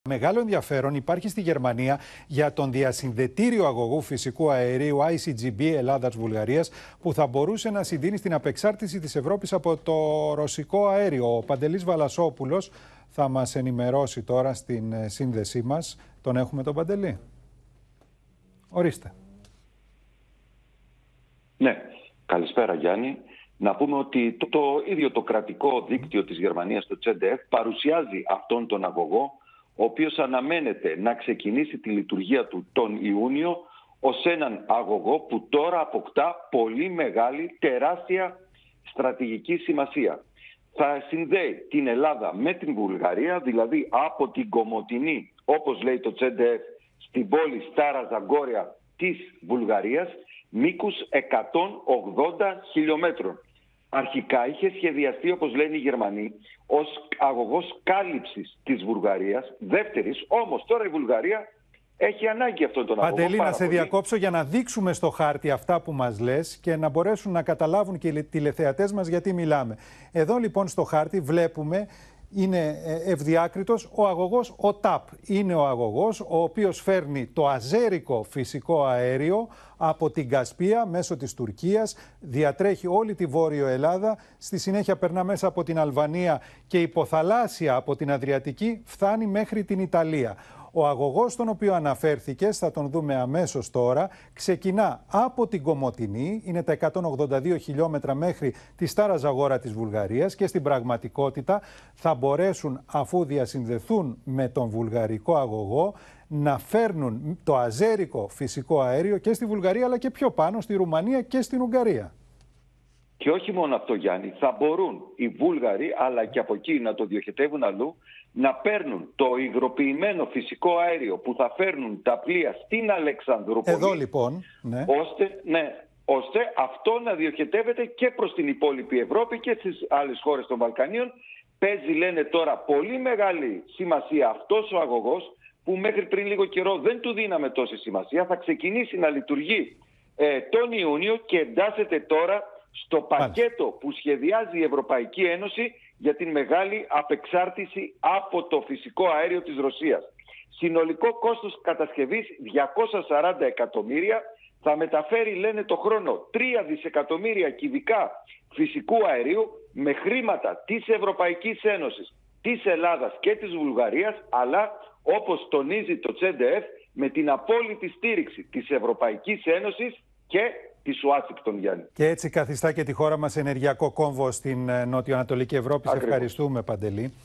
Μεγάλο ενδιαφέρον υπάρχει στη Γερμανία για τον διασυνδετήριο αγωγού φυσικού αερίου ICGB Ελλάδας-Βουλγαρίας που θα μπορούσε να συντείνει στην απεξάρτηση της Ευρώπης από το ρωσικό αέριο. Ο Παντελής Βαλασόπουλος θα μας ενημερώσει τώρα στην σύνδεσή μας. Τον έχουμε τον Παντελή. Ορίστε. Ναι, καλησπέρα Γιάννη. Να πούμε ότι το ίδιο το κρατικό δίκτυο της Γερμανίας, το ZDF, παρουσιάζει αυτόν τον αγωγό, ο οποίος αναμένεται να ξεκινήσει τη λειτουργία του τον Ιούνιο ως έναν αγωγό που τώρα αποκτά πολύ μεγάλη, τεράστια στρατηγική σημασία. Θα συνδέει την Ελλάδα με την Βουλγαρία, δηλαδή από την Κομοτηνή, όπως λέει το ZDF, στην πόλη Στάρα Ζαγκόρια της Βουλγαρίας, μήκους 180 χιλιόμετρων. Αρχικά είχε σχεδιαστεί, όπως λένε οι Γερμανοί, ως αγωγός κάλυψης της Βουλγαρίας, δεύτερης, όμως τώρα η Βουλγαρία έχει ανάγκη αυτόν τον αγωγό. Παντελή, να σε διακόψω για να δείξουμε στο χάρτη αυτά που μας λες και να μπορέσουν να καταλάβουν και οι τηλεθεατές μας γιατί μιλάμε. Εδώ λοιπόν στο χάρτη βλέπουμε, είναι ευδιάκριτος ο αγωγός ο ΤΑΠ. Είναι ο αγωγός ο οποίος φέρνει το αζέρικο φυσικό αέριο από την Κασπία μέσω της Τουρκίας, διατρέχει όλη τη Βόρειο Ελλάδα, στη συνέχεια περνά μέσα από την Αλβανία και υποθαλάσσια από την Αδριατική φτάνει μέχρι την Ιταλία. Ο αγωγός στον οποίο αναφέρθηκες, θα τον δούμε αμέσως τώρα, ξεκινά από την Κομοτηνή, είναι τα 182 χιλιόμετρα μέχρι τη Στάρα Ζαγόρα της Βουλγαρίας και στην πραγματικότητα θα μπορέσουν, αφού διασυνδεθούν με τον βουλγαρικό αγωγό, να φέρνουν το αζέρικο φυσικό αέριο και στη Βουλγαρία αλλά και πιο πάνω στη Ρουμανία και στην Ουγγαρία. Και όχι μόνο αυτό, Γιάννη, θα μπορούν οι Βούλγαροι, αλλά και από εκεί να το διοχετεύουν αλλού, να παίρνουν το υγροποιημένο φυσικό αέριο που θα φέρνουν τα πλοία στην Αλεξανδρούπολη. Εδώ λοιπόν, ναι. Ώστε αυτό να διοχετεύεται και προς την υπόλοιπη Ευρώπη και στις άλλες χώρες των Βαλκανίων. Παίζει, λένε τώρα, πολύ μεγάλη σημασία αυτός ο αγωγός, που μέχρι πριν λίγο καιρό δεν του δίναμε τόση σημασία. Θα ξεκινήσει να λειτουργεί τον Ιούνιο και εντάσσεται τώρα στο πακέτο που σχεδιάζει η Ευρωπαϊκή Ένωση για την μεγάλη απεξάρτηση από το φυσικό αέριο της Ρωσίας. Συνολικό κόστος κατασκευής 240 εκατομμύρια, θα μεταφέρει, λένε, το χρόνο 3 δισεκατομμύρια κυβικά φυσικού αερίου με χρήματα της Ευρωπαϊκής Ένωσης, της Ελλάδας και της Βουλγαρίας, αλλά όπως τονίζει το ZDF, με την απόλυτη στήριξη της Ευρωπαϊκής Ένωσης και της Ουάσιγκτον, Γιάννη. Και έτσι καθιστά και τη χώρα μας ενεργειακό κόμβο στην νοτιοανατολική Ευρώπη. Σε ευχαριστούμε, Παντελή.